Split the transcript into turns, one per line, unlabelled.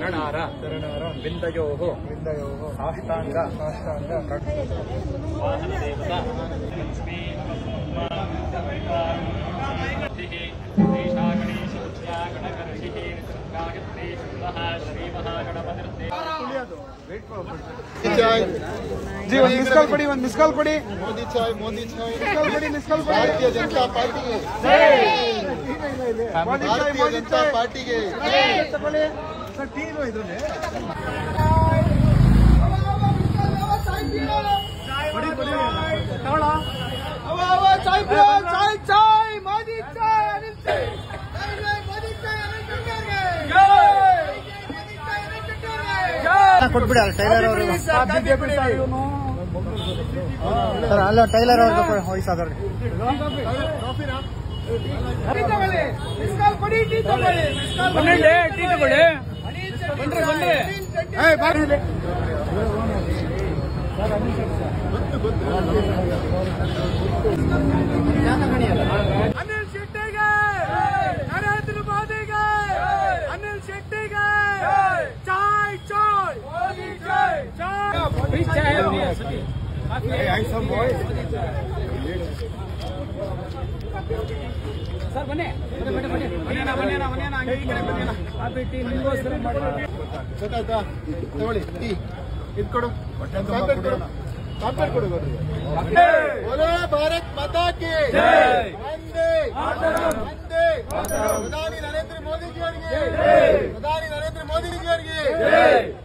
ಶರಣಾರ ಬಿಂದಯೋಃ ಸಾಷ್ಟಾಂಗ ವಾಹನ ದೇವತಾ ಲಕ್ಷ್ಮೀ
जी ಒಂದು ಮಿಸ್ ಕಾಲ್ ಕೊಡಿ
ಮೋದಿ ಚಾಯ್
ಮಿಸ್ ಕಾಲ್ ಕೊಡಿ
ಭಾರತೀಯ ಜನತಾ ಪಾರ್ಟಿಗೆ ಭಾರತೀಯ ಜನತಾ ಪಾರ್ಟಿಗೆ
ತಗೊಳ್ಳಿ ಸರ್ ಟೀ ಇದ್ರಲ್ಲಿ ಚಾಯ್ ಮೋದಿ ಚಾಯ್ ಅನಿಲ್ ಚಾಯ್ ಮೋದಿ ಚಾಯ್ ಕೊಟ್ಬಿಡಿ ಟೈಲರ್ ಅವರು ಸರ್ ಅಲ್ಲ ಟೈಲರ್ ಅವ್ರಿಗೆ ವಯಸ್ಸಾದ್ರೆ ಅನಿಲ್ ಶೆಟ್ಟಿಗೆ ನರೇಂದ್ರ ಮೋದಿಗೆ ಅನಿಲ್ ಶೆಟ್ಟಿಗೆ ಚಾಯ್ ಚಾಯ್ ಸರ್ ಬನ್ನಿ
ತಗೊಳ್ಳಿ ಟೀ ಇದು ಕೊಡು ಕಾಂಪೇಟ್ ಕೊಡು ಬೋಲೋ ಭಾರತ್ ಮಾತಾ ಕಿ ವಂದೇ ವಂದೇ ಪ್ರಧಾನಿ ನರೇಂದ್ರ ಮೋದಿ ಜಿ ಅವರಿಗೆ